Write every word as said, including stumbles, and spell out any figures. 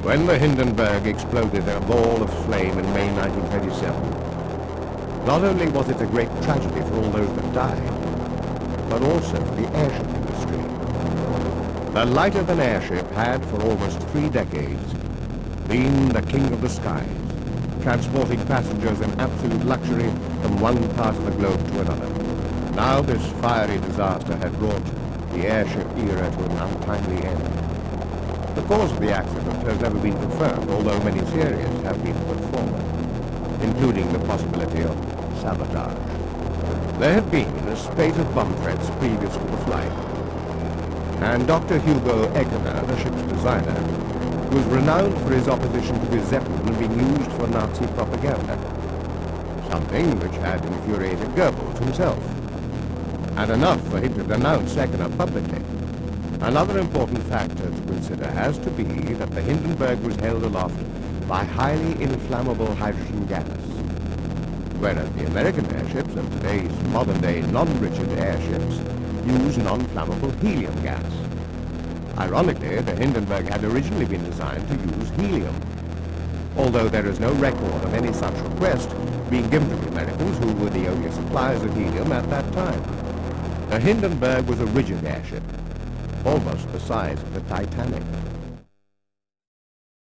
When the Hindenburg exploded in a ball of flame in May nineteen thirty-seven, not only was it a great tragedy for all those that died, but also the airship industry. The lighter-than airship had, for almost three decades, been the king of the skies, transporting passengers in absolute luxury from one part of the globe to another. Now this fiery disaster had brought the airship era to an untimely end. The cause of the accident has never been confirmed, although many theories have been put forward, including the possibility of sabotage. There had been a spate of bomb threats previous to the flight, and Doctor Hugo Egener, the ship's designer, was renowned for his opposition to the Zeppelin being used for Nazi propaganda, something which had infuriated Goebbels himself, and enough for him to denounce Egener publicly. Another important factor to consider has to be that the Hindenburg was held aloft by highly inflammable hydrogen gas, whereas the American airships and today's modern-day non-rigid airships use non-flammable helium gas. Ironically, the Hindenburg had originally been designed to use helium, although there is no record of any such request being given to the Americans, who were the only suppliers of helium at that time. The Hindenburg was a rigid airship, almost the size of the Titanic.